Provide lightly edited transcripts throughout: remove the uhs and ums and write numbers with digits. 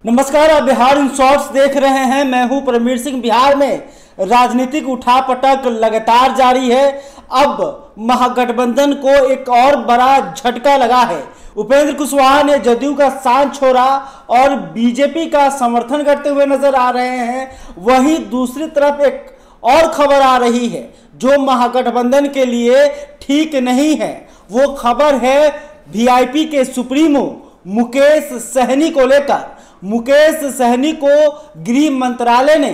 नमस्कार, आप Bihar in shorts देख रहे हैं। मैं हूं परमवीर सिंह। बिहार में राजनीतिक उठापटक लगातार जारी है। अब महागठबंधन को एक और बड़ा झटका लगा है। उपेंद्र कुशवाहा ने जदयू का साथ छोड़ा और बीजेपी का समर्थन करते हुए नजर आ रहे हैं। वहीं दूसरी तरफ एक और खबर आ रही है जो महागठबंधन के लिए ठीक नहीं है। वो खबर है वीआईपी के सुप्रीमो मुकेश सहनी को लेकर। मुकेश सहनी को गृह मंत्रालय ने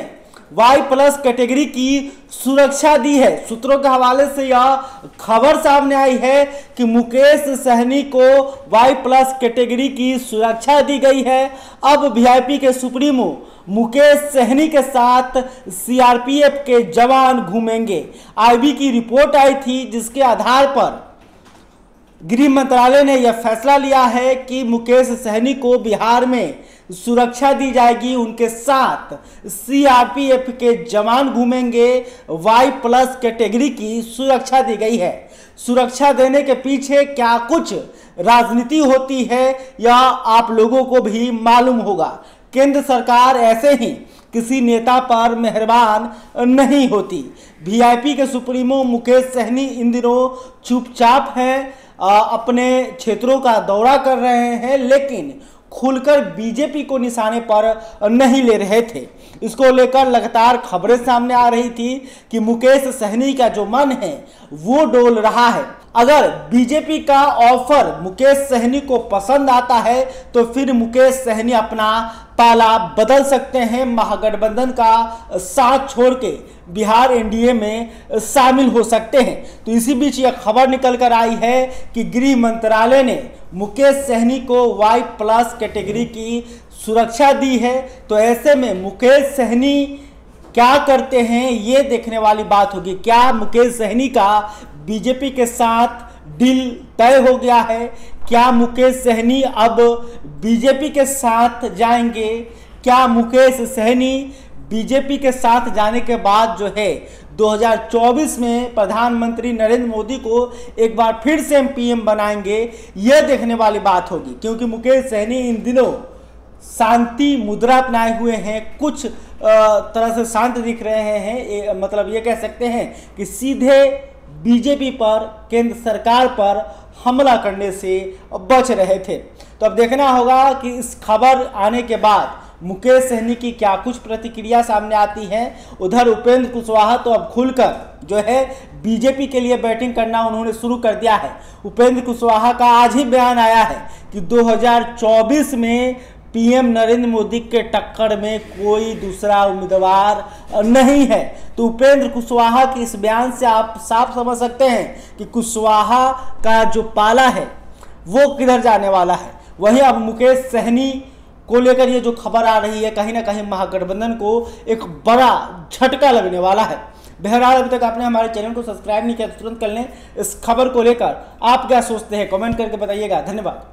Y+ कैटेगरी की सुरक्षा दी है। सूत्रों के हवाले से यह खबर सामने आई है कि मुकेश सहनी को Y+ कैटेगरी की सुरक्षा दी गई है। अब वीआईपी के सुप्रीमो मुकेश सहनी के साथ सीआरपीएफ के जवान घूमेंगे। आईबी की रिपोर्ट आई थी जिसके आधार पर गृह मंत्रालय ने यह फैसला लिया है कि मुकेश सहनी को बिहार में सुरक्षा दी जाएगी। उनके साथ सीआरपीएफ के जवान घूमेंगे। Y+ कैटेगरी की सुरक्षा दी गई है। सुरक्षा देने के पीछे क्या कुछ राजनीति होती है यह आप लोगों को भी मालूम होगा। केंद्र सरकार ऐसे ही किसी नेता पर मेहरबान नहीं होती। वीआईपी के सुप्रीमो मुकेश सहनी इन दिनों चुपचाप हैं, अपने क्षेत्रों का दौरा कर रहे हैं, लेकिन खुलकर बीजेपी को निशाने पर नहीं ले रहे थे। इसको लेकर लगातार खबरें सामने आ रही थी कि मुकेश सहनी का जो मन है वो डोल रहा है। अगर बीजेपी का ऑफर मुकेश सहनी को पसंद आता है तो फिर मुकेश सहनी अपना पाला बदल सकते हैं। महागठबंधन का साथ छोड़ के बिहार एनडीए में शामिल हो सकते हैं। तो इसी बीच यह खबर निकल कर आई है कि गृह मंत्रालय ने मुकेश सहनी को Y+ कैटेगरी की सुरक्षा दी है। तो ऐसे में मुकेश सहनी क्या करते हैं ये देखने वाली बात होगी। क्या मुकेश सहनी का बीजेपी के साथ डील तय हो गया है? क्या मुकेश सहनी अब बीजेपी के साथ जाएंगे? क्या मुकेश सहनी बीजेपी के साथ जाने के बाद जो है 2024 में प्रधानमंत्री नरेंद्र मोदी को एक बार फिर से पीएम बनाएंगे? यह देखने वाली बात होगी, क्योंकि मुकेश सहनी इन दिनों शांति मुद्रा अपनाए हुए हैं। कुछ तरह से शांत दिख रहे हैं। मतलब ये कह सकते हैं कि सीधे बीजेपी पर, केंद्र सरकार पर हमला करने से बच रहे थे। तो अब देखना होगा कि इस खबर आने के बाद मुकेश सहनी की क्या कुछ प्रतिक्रिया सामने आती है। उधर उपेंद्र कुशवाहा तो अब खुलकर जो है बीजेपी के लिए बैटिंग करना उन्होंने शुरू कर दिया है। उपेंद्र कुशवाहा का आज ही बयान आया है कि 2024 में पीएम नरेंद्र मोदी के टक्कर में कोई दूसरा उम्मीदवार नहीं है। तो उपेंद्र कुशवाहा के इस बयान से आप साफ समझ सकते हैं कि कुशवाहा का जो पाला है वो किधर जाने वाला है। वहीं अब मुकेश सहनी को लेकर ये जो खबर आ रही है, कहीं ना कहीं महागठबंधन को एक बड़ा झटका लगने वाला है। बहरहाल अभी तक आपने हमारे चैनल को सब्सक्राइब नहीं किया तो तुरंत कर लें। इस खबर को लेकर आप क्या सोचते हैं कमेंट करके बताइएगा। धन्यवाद।